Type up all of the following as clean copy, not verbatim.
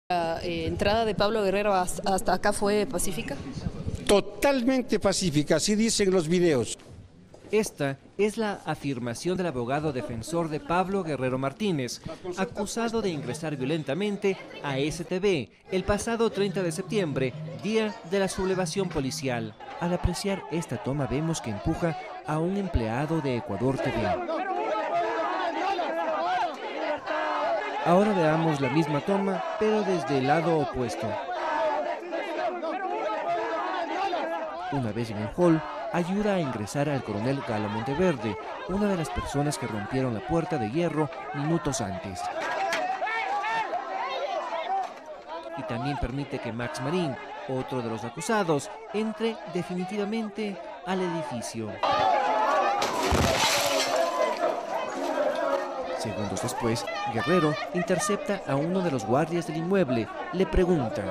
La entrada de Pablo Guerrero hasta acá fue pacífica. Totalmente pacífica, así dicen los videos. Esta es la afirmación del abogado defensor de Pablo Guerrero Martínez, acusado de ingresar violentamente a STV el pasado 30 de septiembre, día de la sublevación policial. Al apreciar esta toma vemos que empuja a un empleado de Ecuador TV. Ahora veamos la misma toma, pero desde el lado opuesto. Una vez en el hall, ayuda a ingresar al coronel Galo Monteverde, una de las personas que rompieron la puerta de hierro minutos antes. Y también permite que Max Marín, otro de los acusados, entre definitivamente al edificio. Segundos después, Guerrero intercepta a uno de los guardias del inmueble. Le pregunta: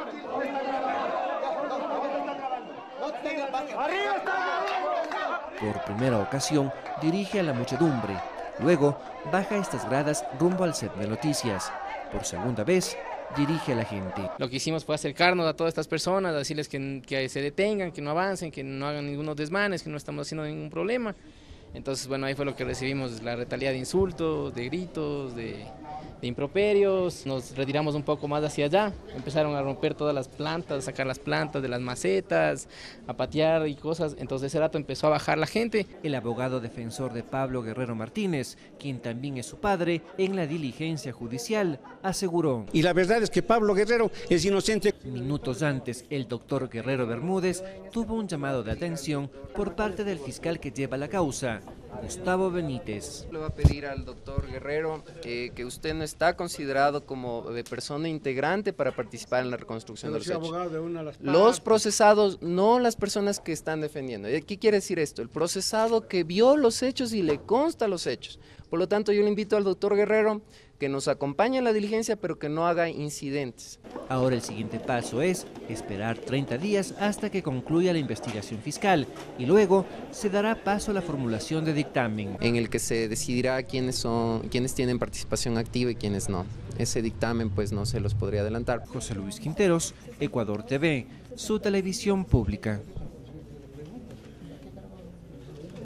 por primera ocasión, dirige a la muchedumbre. Luego, baja estas gradas rumbo al set de noticias. Por segunda vez, dirige a la gente. Lo que hicimos fue acercarnos a todas estas personas, decirles que se detengan, que no avancen, que no hagan ningunos desmanes, que no estamos haciendo ningún problema. Entonces, bueno, ahí fue lo que recibimos, la retaliada de insultos, de gritos, de improperios. Nos retiramos un poco más hacia allá, empezaron a romper todas las plantas, a sacar las plantas de las macetas, a patear y cosas. Entonces ese rato empezó a bajar la gente. El abogado defensor de Pablo Guerrero Martínez, quien también es su padre, en la diligencia judicial, aseguró: Y la verdad es que Pablo Guerrero es inocente. Minutos antes, el doctor Guerrero Bermúdez tuvo un llamado de atención por parte del fiscal que lleva la causa, Gustavo Benítez. Le va a pedir al doctor Guerrero que usted no está considerado como persona integrante para participar en la reconstrucción de los hechos. Los procesados, no las personas que están defendiendo. ¿Qué quiere decir esto? El procesado que vio los hechos y le consta los hechos. Por lo tanto, yo le invito al doctor Guerrero que nos acompañe en la diligencia, pero que no haga incidentes. Ahora el siguiente paso es esperar 30 días hasta que concluya la investigación fiscal y luego se dará paso a la formulación de dictamen, en el que se decidirá quiénes tienen participación activa y quiénes no. Ese dictamen pues no se los podría adelantar. José Luis Quinteros, Ecuador TV, su televisión pública.